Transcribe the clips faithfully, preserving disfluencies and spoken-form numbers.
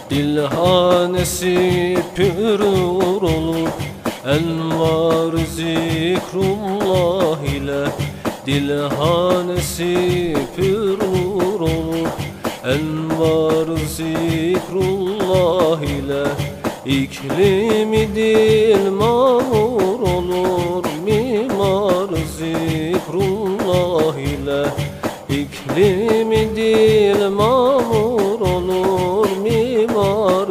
Dilhanesi pürür olur, envar zikrullah ile. Dilhanesi pürür olur, envar zikrullah ile. İklimi dil mamur olur, mimar zikrullah ile. İklimi dil mamur olur, mimar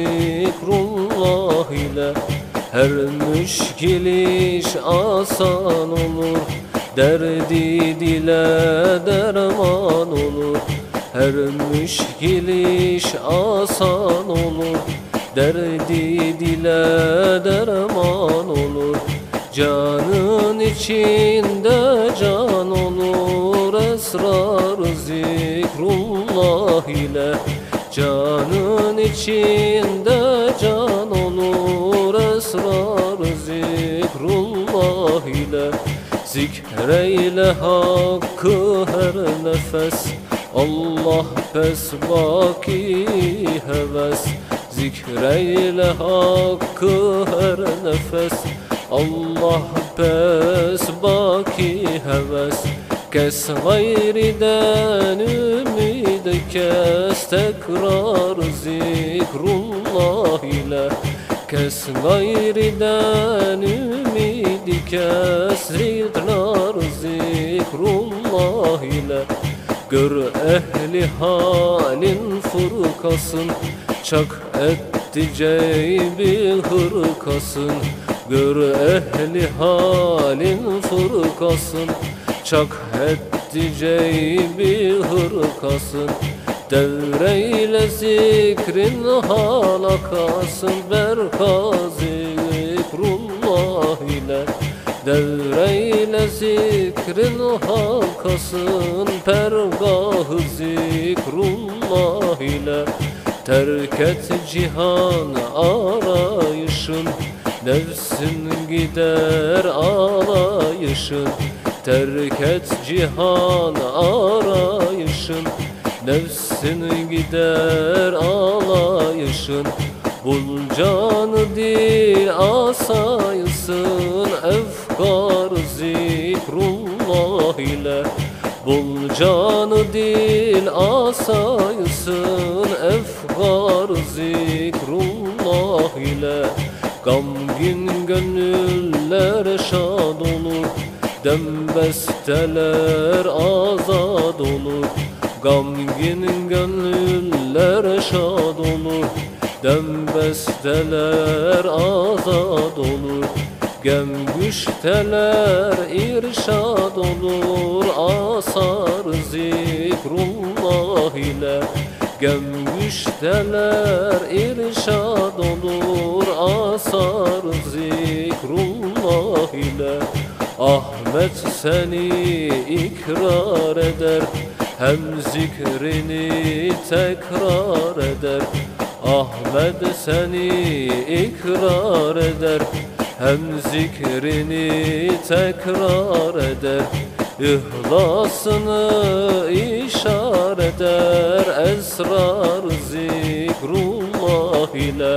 zikrullah ile. Her müşkil iş asan olur, derdi dile derman olur. Her müşkil iş asan olur, derdi dile derman olur. Canın içinde can olur, esrar zikrullah ile. Canın içinde can olur, esrar zikrullah ile. Zikreyle hakkı her nefes, Allah pes baki heves. Zikreyle hakkı her nefes, Allah pes baki heves. Kes gayriden ümidi kes, tekrar zikrullah ile. Kes gayriden ümidi kes, tekrar zikrullah ile. Gör ehli halin fırkasın, çak etti ceybi hırkasın. Gör ehli halin fırkasın, çak etti ceybi hırkasın. Devreyle zikrin halakasın, berka zikrullah ile. Devreyle zikrin halkasın, pergah zikrullah ile. Terk et cihan arayışın, nefsin gider ağlayışın. Terk et cihan arayışın, nefsin gider ağlayışın. Bul canı dil asayısın, efkar zikrullah ile. Bul canı dil asayısın, efkar zikrullah ile. Gamgin gönüller şad olur, dembesteler azad olur. Gamgin gönüller şad olur, dembesteler azad olur. Gem güçteler irşad olur, asar zikrullah ile. Gem güçteler irşad olur, asar zikrullah ile. Ahmet seni ikrar eder, hem zikrini tekrar eder. Ahmet seni ikrar eder, hem zikrini tekrar eder. İhlasını işaret eder, esrar zikrullah ile.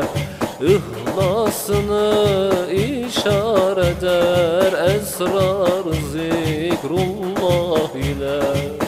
İhlasını işaret eder, esrar zikrullah ile.